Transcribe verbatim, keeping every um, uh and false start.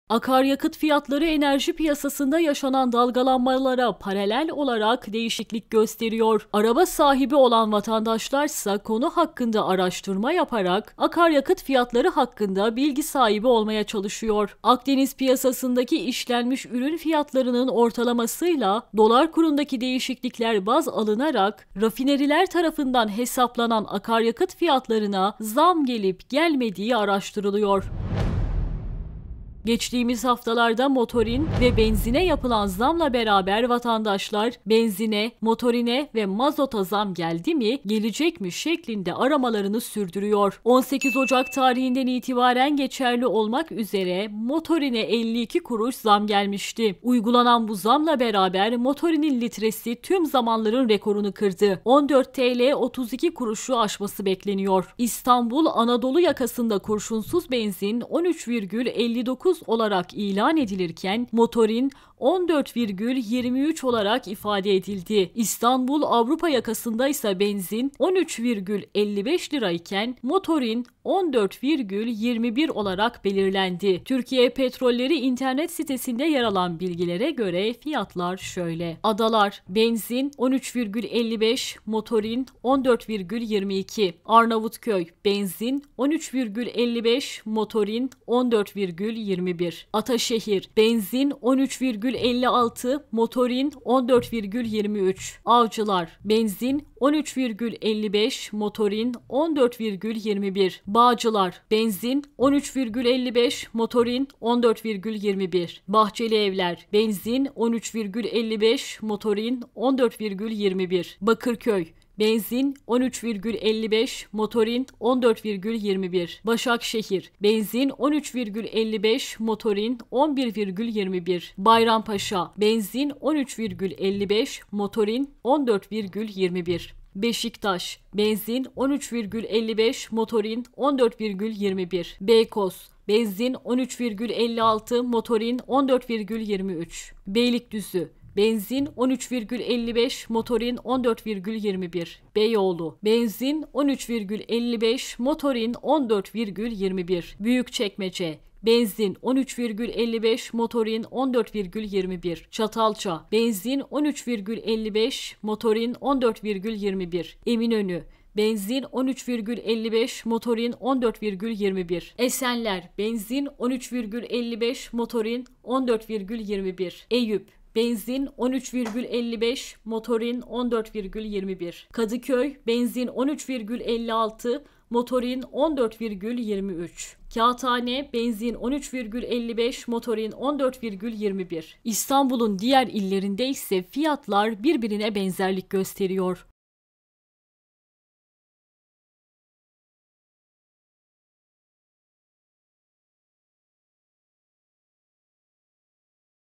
Akaryakıt fiyatları enerji piyasasında yaşanan dalgalanmalara paralel olarak değişiklik gösteriyor. Araba sahibi olan vatandaşlarsa konu hakkında araştırma yaparak akaryakıt fiyatları hakkında bilgi sahibi olmaya çalışıyor. Akdeniz piyasasındaki işlenmiş ürün fiyatlarının ortalamasıyla dolar kurundaki değişiklikler baz alınarak rafineriler tarafından hesaplanan akaryakıt fiyatlarına zam gelip gelmediği araştırılıyor. Geçtiğimiz haftalarda motorin ve benzine yapılan zamla beraber vatandaşlar benzine, motorine ve mazota zam geldi mi, gelecek mi şeklinde aramalarını sürdürüyor. on sekiz Ocak tarihinden itibaren geçerli olmak üzere motorine elli iki kuruş zam gelmişti. Uygulanan bu zamla beraber motorinin litresi tüm zamanların rekorunu kırdı. on dört TL otuz iki kuruşu aşması bekleniyor. İstanbul Anadolu yakasında kurşunsuz benzin on üç virgül elli dokuz olarak ilan edilirken motorin on dört virgül yirmi üç olarak ifade edildi. İstanbul Avrupa yakasında ise benzin on üç virgül elli beş lirayken motorin on dört virgül yirmi bir olarak belirlendi. Türkiye Petrolleri internet sitesinde yer alan bilgilere göre fiyatlar şöyle: Adalar benzin on üç virgül elli beş, motorin on dört virgül yirmi iki. Arnavutköy benzin on üç virgül elli beş, motorin on dört virgül yirmi bir. Ataşehir benzin on üç virgül elli altı, motorin on dört virgül yirmi üç. Avcılar benzin on üç virgül elli beş, motorin on dört virgül yirmi bir. Bağcılar benzin on üç virgül elli beş, motorin on dört virgül yirmi bir. Bahçelievler benzin on üç virgül elli beş, motorin on dört virgül yirmi bir. Bakırköy benzin on üç virgül elli beş, motorin on dört virgül yirmi bir. Başakşehir benzin on üç virgül elli beş, motorin on bir virgül yirmi bir. Bayrampaşa benzin on üç virgül elli beş, motorin on dört virgül yirmi bir. Beşiktaş benzin on üç virgül elli beş, motorin on dört virgül yirmi bir. Beykoz benzin on üç virgül elli altı, motorin on dört virgül yirmi üç. Beylikdüzü benzin on üç virgül elli beş, motorin on dört virgül yirmi bir. Beyoğlu benzin on üç virgül elli beş, motorin on dört virgül yirmi bir. Büyükçekmece benzin on üç virgül elli beş, motorin on dört virgül yirmi bir. Çatalça benzin on üç virgül elli beş, motorin on dört virgül yirmi bir. Eminönü benzin on üç virgül elli beş, motorin on dört virgül yirmi bir. Esenler benzin on üç virgül elli beş, motorin on dört virgül yirmi bir. Eyüp benzin on üç virgül elli beş, motorin on dört virgül yirmi bir. Kadıköy benzin on üç virgül elli altı, motorin on dört virgül yirmi üç. Kağıthane benzin on üç virgül elli beş, motorin on dört virgül yirmi bir. İstanbul'un diğer illerinde ise fiyatlar birbirine benzerlik gösteriyor.